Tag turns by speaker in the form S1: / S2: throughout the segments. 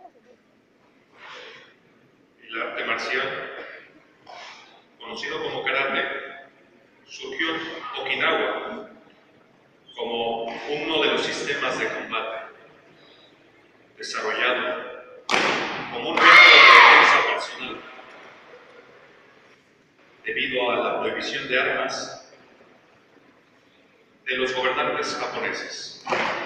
S1: El arte marcial, conocido como karate, surgió en Okinawa como uno de los sistemas de combate desarrollado como un método de defensa personal debido a la prohibición de armas de los gobernantes japoneses.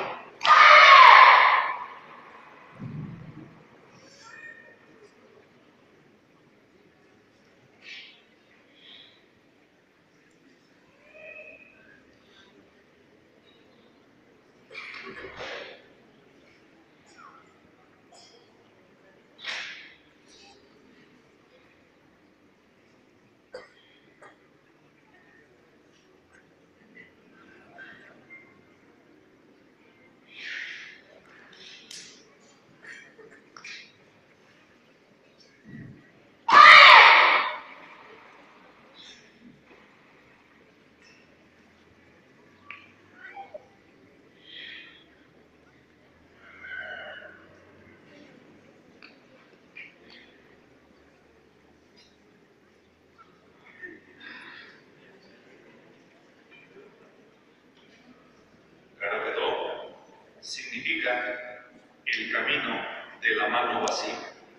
S1: Karate-do significa el camino de la mano vacía.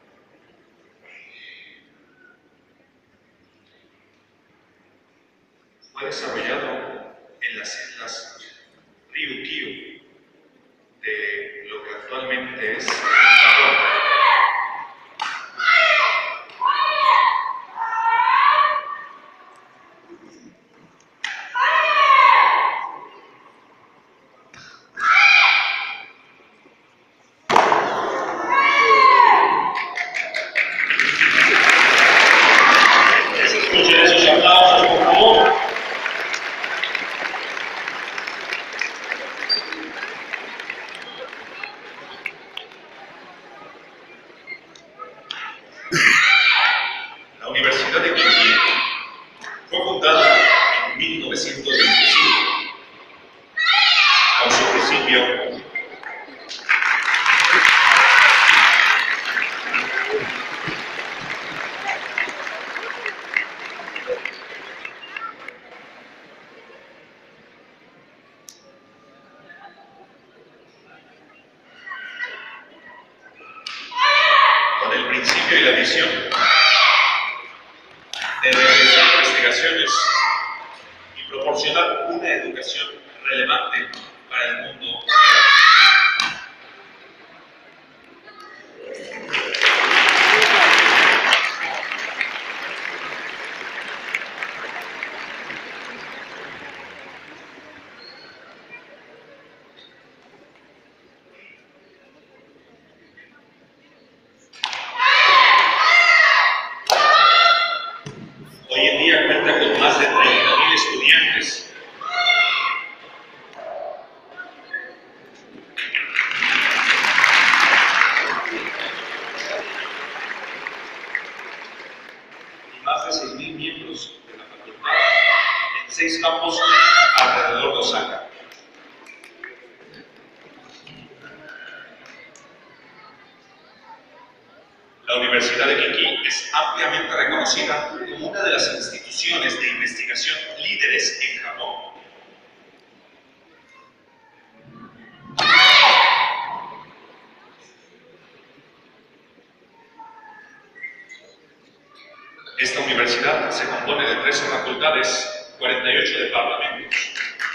S1: Fue desarrollado en las islas Ryukyu de lo que actualmente es Japón. Escuchen esos aplausos, por favor. La Universidad de Kinki fue fundada en 1925 con su principio y la visión de realizar investigaciones y proporcionar una educación relevante para el mundo real. Hoy en día cuenta con más de 30.000 estudiantes. Y más de 6.000 miembros de la facultad en 6 campos alrededor de Osaka. La Universidad de Kinki es ampliamente reconocida como una de las instituciones de investigación líderes en Japón. Esta universidad se compone de 13 facultades, 48 departamentos.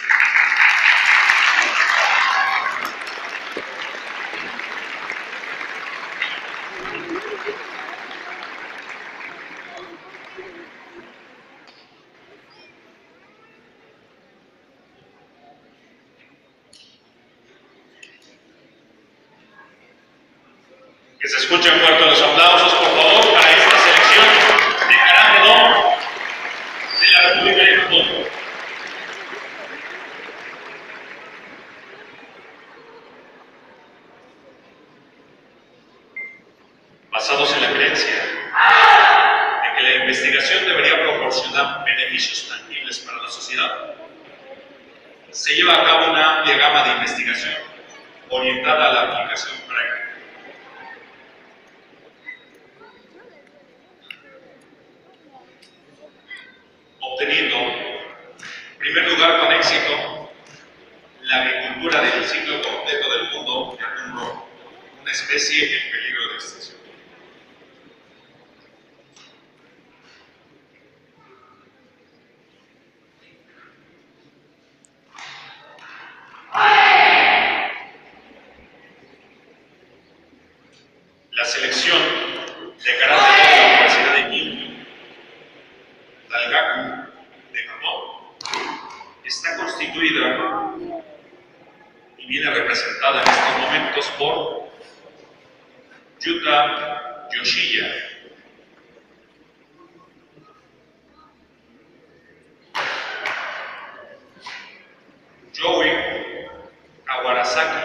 S1: Que se escuchen fuertes los aplausos, por favor, para esta selección de Karate-do de la República de Japón. Basados en la creencia de que la investigación debería proporcionar beneficios tangibles para la sociedad, se lleva a cabo una amplia gama de investigación orientada a la aplicación práctica. primer lugar, con éxito, la agricultura del ciclo completo del mundo de atún rojo, una especie en peligro de extinción. La selección de karate de la Universidad de Kinki, Daigaku, de Japón, está constituida y viene representada en estos momentos por Yuta Yoshiya, Joey Kawarasaki,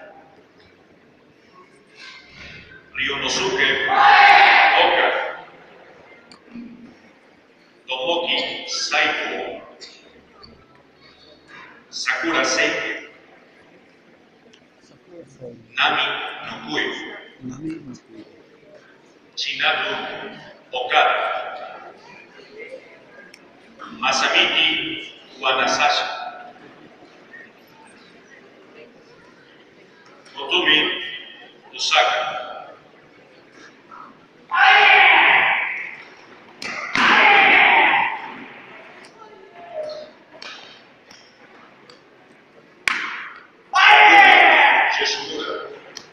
S1: Ryonosuke Oka, Tomoki Saito, Sakura Seike, Nami Nokui, Chinatu Okada, Masamiki Wanasashi, Motumi Osaka, Yoshimura,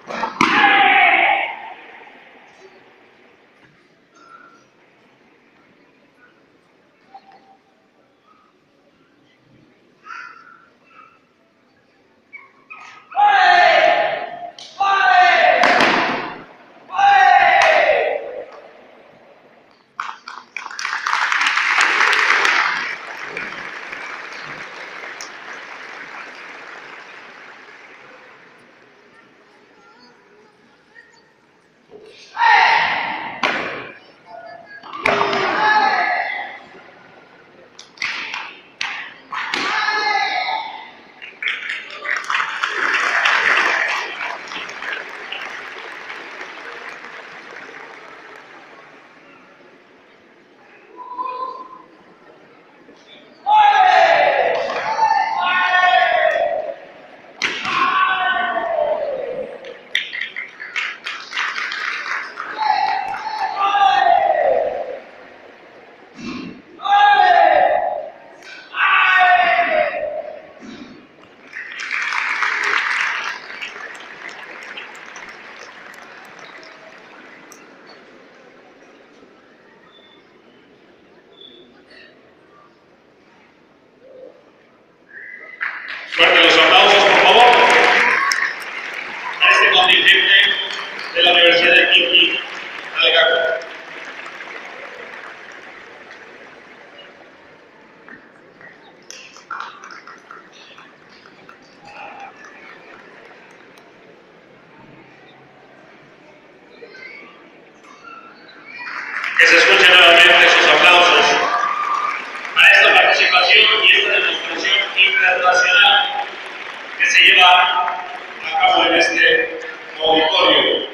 S1: fuerte los aplausos, por favor, a este contingente de la Universidad de Kinki, Daigaku. Que se escuchen nuevamente sus aplausos para esta participación y esta demostración internacional que se lleva a cabo en este auditorio.